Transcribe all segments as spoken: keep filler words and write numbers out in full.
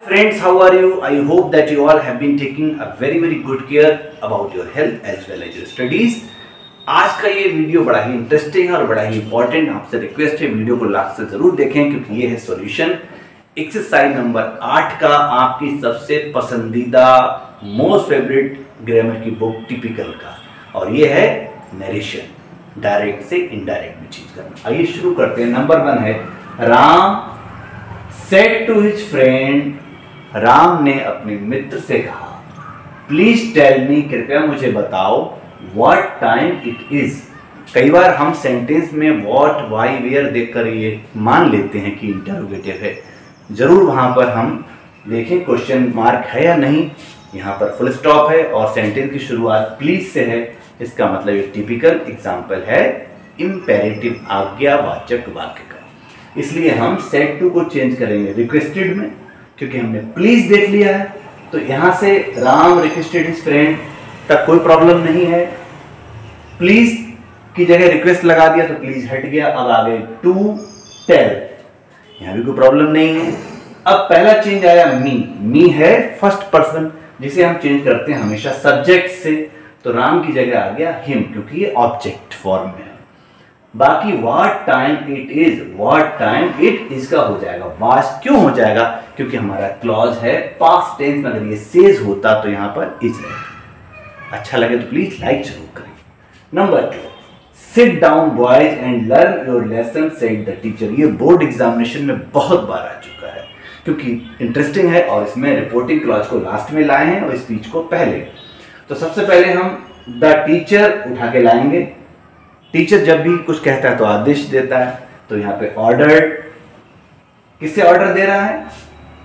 Friends, how are you? I hope that you all have been taking a very very good care about your health as well as your studies. आज का ये video बड़ा ही interesting है और बड़ा ही important. आपसे request है वीडियो को लास्ट से जरूर देखें क्योंकि ये है सॉल्यूशन एक्सरसाइज नंबर आठ का, आपकी सबसे पसंदीदा मोस्ट फेवरेट ग्रामर की बुक टिपिकल का, और ये है नरेशन, डायरेक्ट से इनडायरेक्ट में चीज करना। आइए शुरू करते हैं। नंबर वन है Ram said to his friend, Ram ने अपने मित्र से कहा, प्लीज टेल मी, कृपया मुझे बताओ, व्हाट टाइम इट इज। कई बार हम सेंटेंस में व्हाट वाई वेयर देखकर ये मान लेते हैं कि इंटरोगेटिव है। जरूर वहां पर हम देखें क्वेश्चन मार्क है या नहीं। यहाँ पर फुल स्टॉप है और सेंटेंस की शुरुआत प्लीज से है। इसका मतलब एक टिपिकल एग्जाम्पल है इंपेरेटिव आज्ञावाचक वाक्य का। इसलिए हम सेड टू को चेंज करेंगे रिक्वेस्टेड में, क्योंकि हमने प्लीज देख लिया है। तो यहां से राम रिक्वेस्टेड हिज फ्रेंड तक कोई प्रॉब्लम नहीं है। प्लीज की जगह रिक्वेस्ट लगा दिया तो प्लीज हट गया। अब आगे टू टेल, यहां भी कोई प्रॉब्लम नहीं है। अब पहला चेंज आया मी, मी है फर्स्ट पर्सन जिसे हम चेंज करते हैं हमेशा सब्जेक्ट से, तो राम की जगह आ गया हिम क्योंकि ये ऑब्जेक्ट फॉर्म में है। बाकी what time it is, what time it is का हो जाएगा वाज। क्यों हो जाएगा? क्योंकि हमारा क्लॉज है पास्ट टेंस में, अगर ये सेज होता तो यहां पर इज रहता। अच्छा लगे तो प्लीज लाइक जरूर करें। Number two, sit down boys and learn your lesson said the teacher. ये बोर्ड एग्जामिनेशन में बहुत बार आ चुका है क्योंकि इंटरेस्टिंग है और इसमें रिपोर्टिंग क्लॉज को लास्ट में लाए हैं और स्पीच को पहले। तो सबसे पहले हम द टीचर उठा के लाएंगे। टीचर जब भी कुछ कहता है तो आदेश देता है, तो यहाँ पे ऑर्डर्ड, किससे ऑर्डर दे रहा है?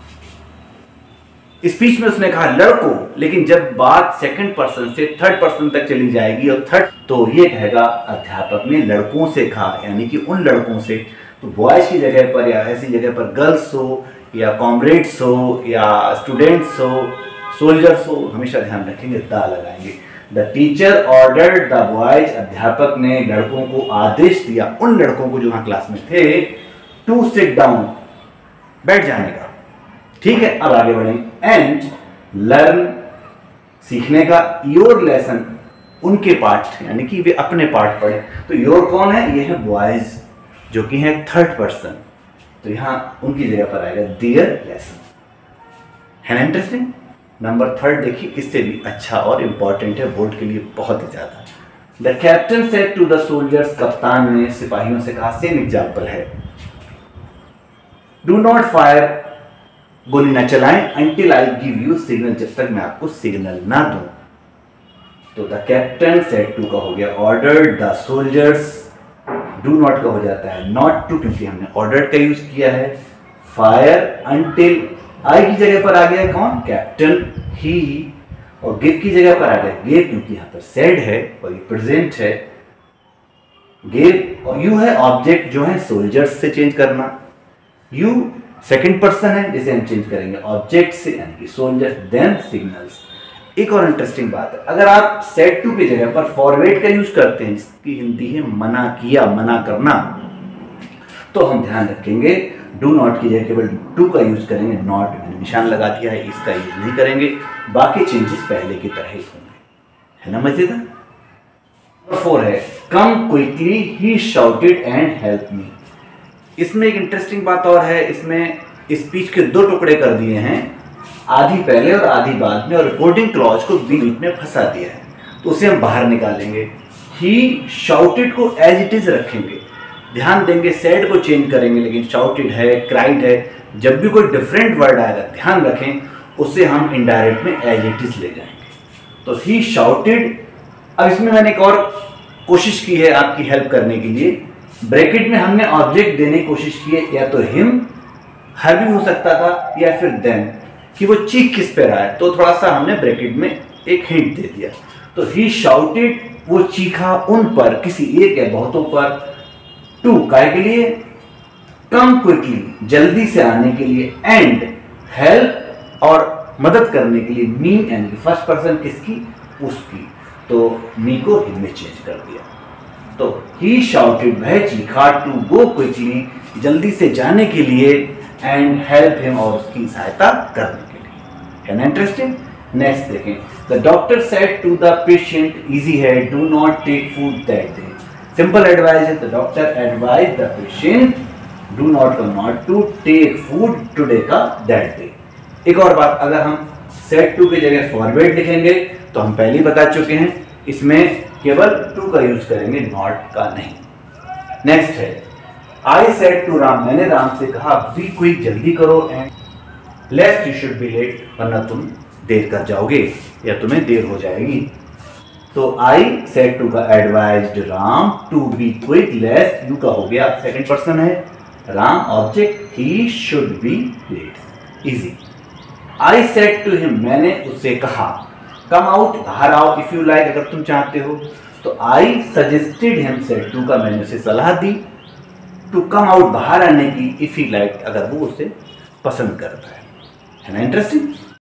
स्पीच में उसने कहा लड़कों, लेकिन जब बात सेकंड पर्सन से थर्ड पर्सन तक चली जाएगी और थर्ड, तो ये कहेगा अध्यापक ने लड़कों से कहा, यानी कि उन लड़कों से। तो बॉयज की जगह पर या ऐसी जगह पर गर्ल्स हो या कॉमरेड्स हो या स्टूडेंट्स हो, सोल्जर्स हो, हमेशा ध्यान रखेंगे दा लगाएंगे। The teacher ordered the boys, अध्यापक ने लड़कों को आदेश दिया, उन लड़कों को जो वहां क्लास में थे, टू सिट डाउन, बैठ जाने का। ठीक है, अब आगे बढ़ेंगे। एंड लर्न, सीखने का, योर लेसन, उनके पाठ, यानी कि वे अपने पाठ पढ़े। तो योर कौन है? ये है बॉयज जो कि है थर्ड पर्सन, तो यहां उनकी जगह पर आएगा देयर लेसन। है ना इंटरेस्टिंग? नंबर थर्ड देखिए, इससे भी अच्छा और इंपॉर्टेंट है बोर्ड के लिए बहुत ही ज्यादा। The captain said to the soldiers, कप्तान ने सिपाहियों से कहा, सेम एग्जाम्पल है, डू नॉट फायर, गोली न चलाएं, until I give you signal, जब तक मैं आपको सिग्नल ना दूं। तो द कैप्टन सेड टू का हो गया ordered the soldiers, do not का हो जाता है नॉट टू क्योंकि हमने ऑर्डर्ड का यूज किया है। फायर, अंटिल, आई की जगह पर आ गया कौन? कैप्टन, ही, और गिव की जगह पर आ गया गेव क्योंकि यहां पर सेड है और ये प्रेजेंट है। गेव और यू है ऑब्जेक्ट जो है सोल्जर्स से चेंज करना, यू सेकंड पर्सन है जिसे हम चेंज करेंगे ऑब्जेक्ट से, यानी कि सोल्जर्स, देन सिग्नल्स। एक और इंटरेस्टिंग बात है, अगर आप सेड टू की जगह पर फॉरवर्ड का यूज करते हैं, जिसकी हिंदी है मना किया, मना करना, तो हम ध्यान रखेंगे डू नॉट की जगह केवल टू का यूज करेंगे, नॉट मैंने निशान लगा दिया है, इसका यूज नहीं करेंगे। बाकी चेंजेस पहले की तरह ही होंगे। है ना मजेदार? नंबर फोर है come quickly, he shouted and help me. इसमें एक इंटरेस्टिंग बात और है, इसमें स्पीच के दो टुकड़े कर दिए हैं, आधी पहले और आधी बाद में, और रिपोर्टिंग क्लॉज को बीच में फंसा दिया है, तो उसे हम बाहर निकालेंगे। ही शाउटेड को एज इट इज रखेंगे, ध्यान देंगे सेड को चेंज करेंगे, लेकिन शाउटेड है, क्राइड है, जब भी कोई डिफरेंट वर्ड आएगा ध्यान रखें उसे हम इनडायरेक्ट में एज इट इज ले जाएंगे। तो ही शाउटेड। अब इसमें मैंने एक और कोशिश की है आपकी हेल्प करने के लिए, ब्रैकेट में हमने ऑब्जेक्ट देने की कोशिश की है, या तो हिम, हर भी हो सकता था, या फिर देन, कि वो चीख किस पे रहा है, तो थोड़ा सा हमने ब्रैकेट में एक हिंट दे दिया। तो ही शाउटेड, वो चीखा उन पर, किसी एक या बहुतों पर, टू काय के लिए, कम क्विकली, जल्दी से आने के लिए, एंड हेल्प, और मदद करने के लिए, मी, यानी कि फर्स्ट पर्सन किसकी? उसकी। तो मी को हिम में चेंज कर दिया। तो ही शाउटेड, वह चीखा, टू गो क्विकली, जल्दी से जाने के लिए, एंड हेल्प हिम, और उसकी सहायता करने के लिए। है ना इंटरेस्टिंग? नेक्स्ट देखें, the doctor said to the patient easy है, do not take food that day. Simple advice है, the doctor advise the patient do not come not to take food today का दैट डे। एक और बात, अगर हम said to की जगह फॉरवर्ड लिखेंगे तो हम पहले ही बता चुके हैं, इसमें केवल टू का यूज करेंगे, नॉट का नहीं। नेक्स्ट है, आई सेड टू राम, मैंने राम से कहा बी क्विक, जल्दी करो, and lest you should be late, वरना तुम देर कर जाओगे या तुम्हें देर हो जाएगी। तो आई सेड टू का advised Ram to be quick, lest you का हो गया सेकंड पर्सन है, Ram object, he should be late, easy. I said to him, मैंने उससे कहा कम आउट, बाहर आओ, इफ यू लाइक, अगर तुम चाहते हो। तो I suggested him, said to का मैंने उसे सलाह दी, टू कम आउट, बाहर आने की, इफ ही लाइक, अगर वो उसे पसंद करता है। है ना इंटरेस्टिंग?